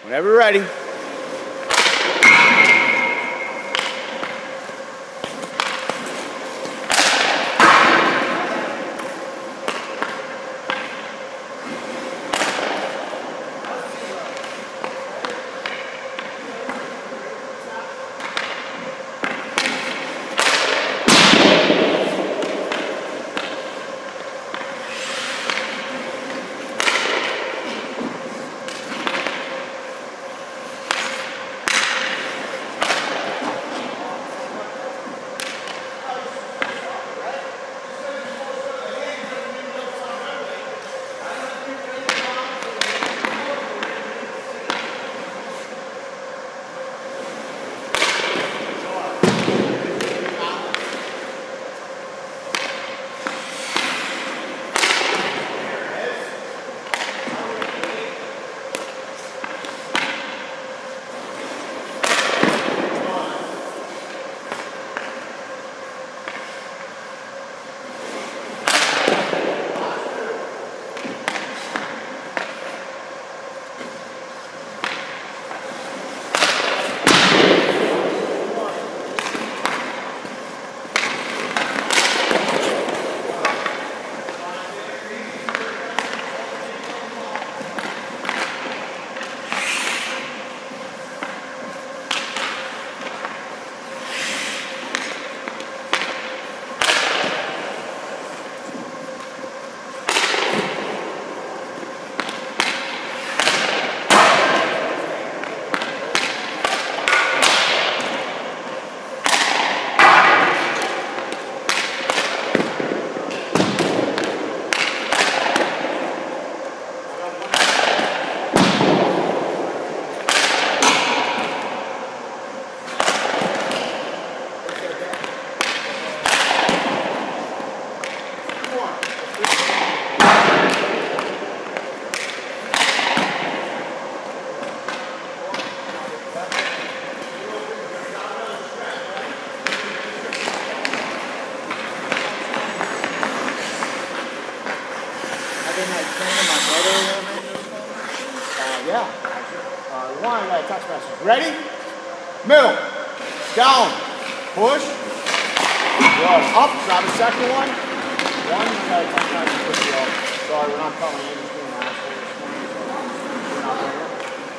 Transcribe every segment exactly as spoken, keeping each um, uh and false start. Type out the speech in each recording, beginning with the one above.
Whenever you're ready. Yeah. Uh, one, I got a text message. Ready? Middle. Down. Push. Good. Up. Grab a second one. One, I got a text message. Push it up. Sorry, we're not calling you. Just being an asshole this morning. So we're not there.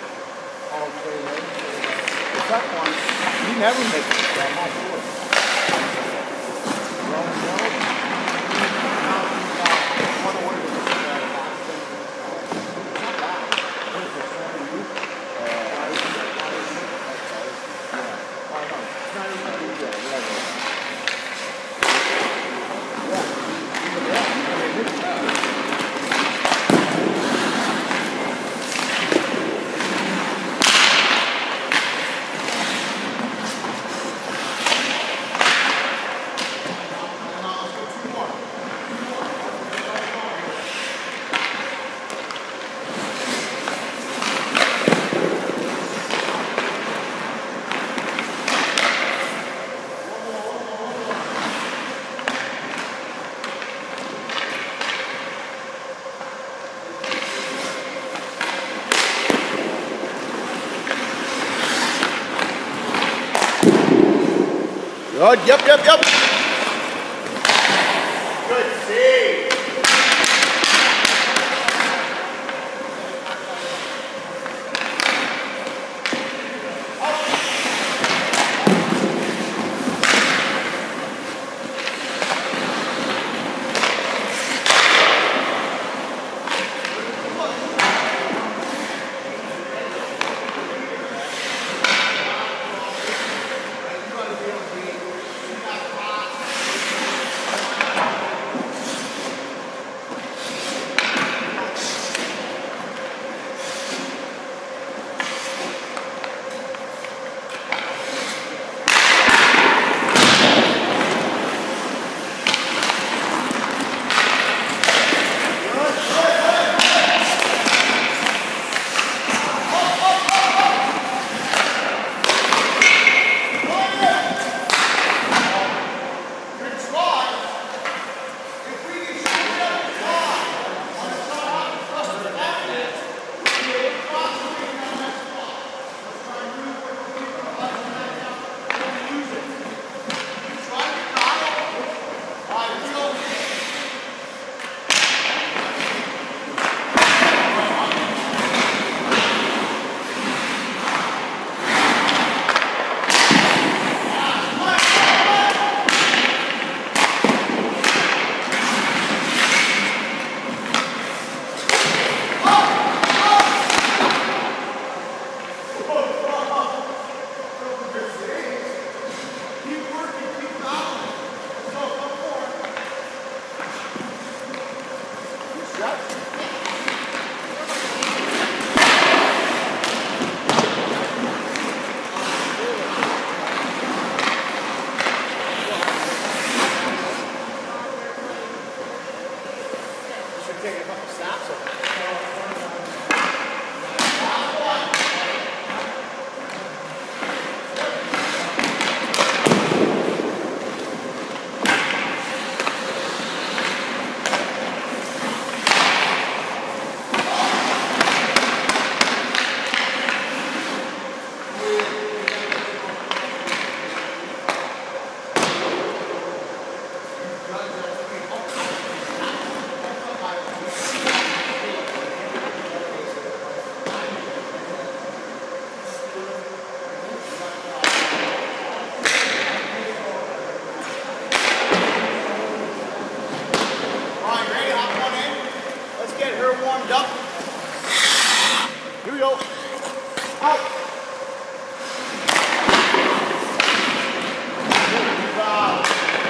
Okay, ready? The second one, you never make it. So I'm not sure. Well, no. Good. Yep, yep, yep. Good save. taking a couple snaps of it. Warmed up. Here we go. Out. Wow.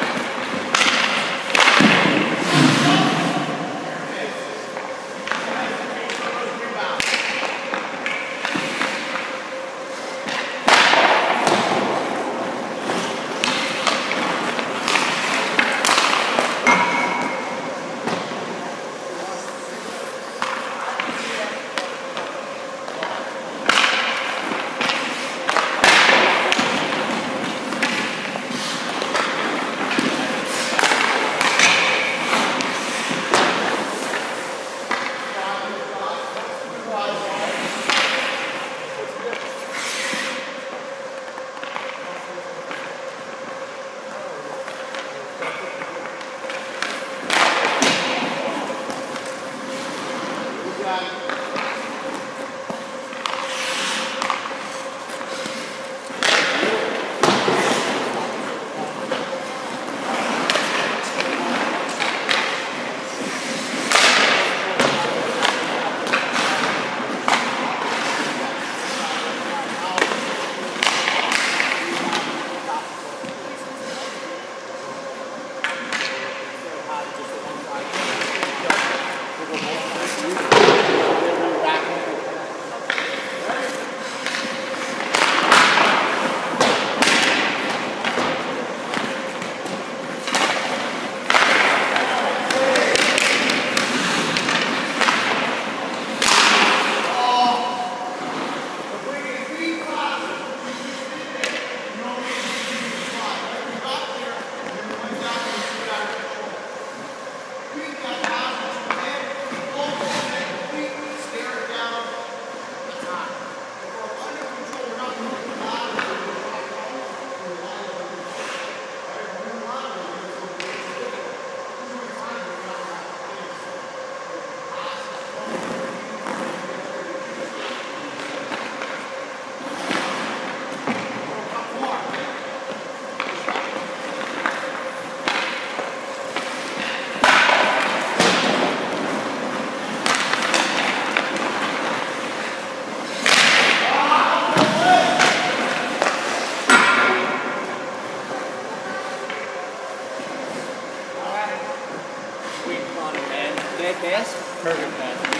Perfect pass.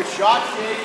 Good shot, Steve.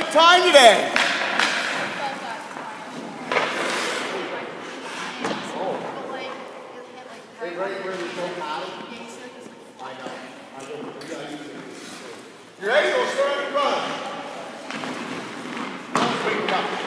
tough time today. Hey, right where we go paddle. I know. I know. We gotta use it. You ready? We'll start on the run. Wake it up.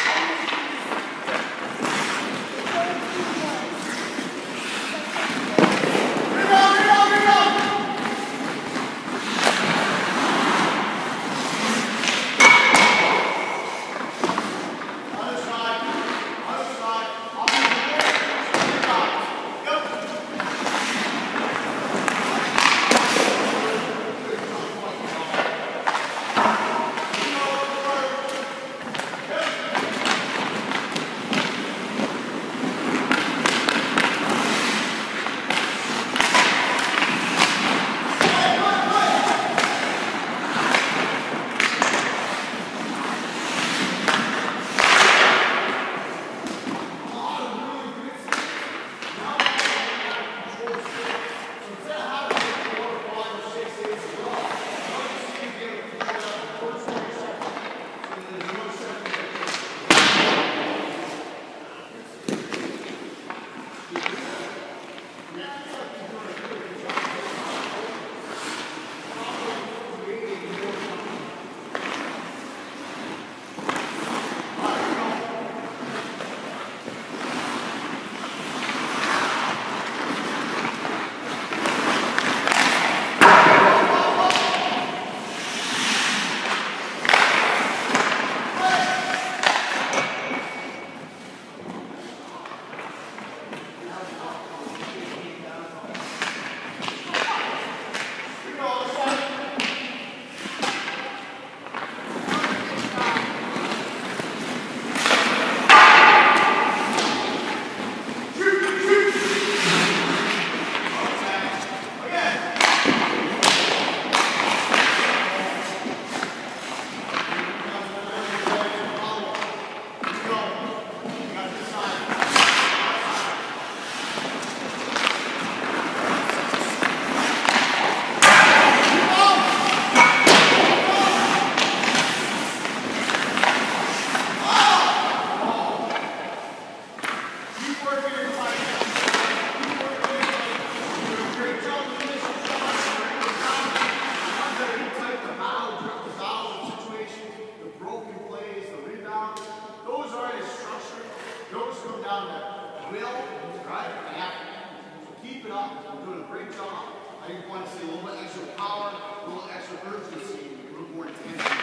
I just want to see a little bit extra power, a little extra urgency, a little more intensity.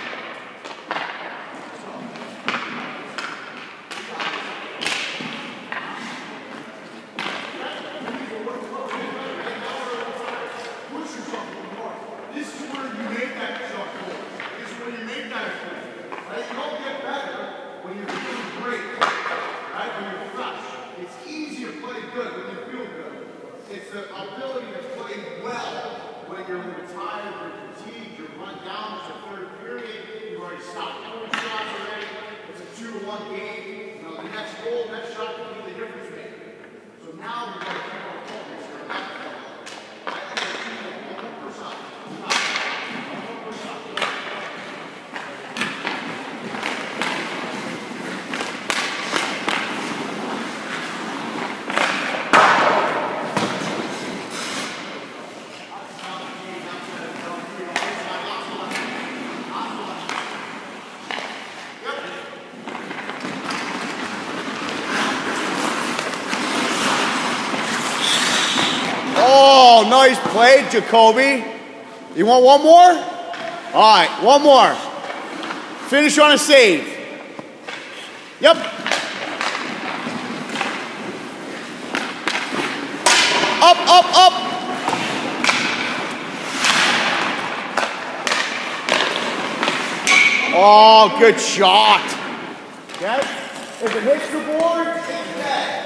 Push yourself a little more. This is where you make that jump forward. This is where you make that improvement. Right? You don't get better when you're feeling great. Right? When you're fresh. It's easy to play good when you feel good. It's the ability to play well when you're tired, you're fatigued, you're run down, it's a third period, you've already stopped throwing shots already, it's a two to one game. You know, the next goal, next shot can be the difference maker. So now we've got to keep our focus. We're not going to I think that's one more per shot. One more per shot. Oh, nice play, Jacoby. You want one more? All right, one more. Finish on a save. Yep. Up, up, up. Oh, good shot. Okay. If it hits the board, it's dead.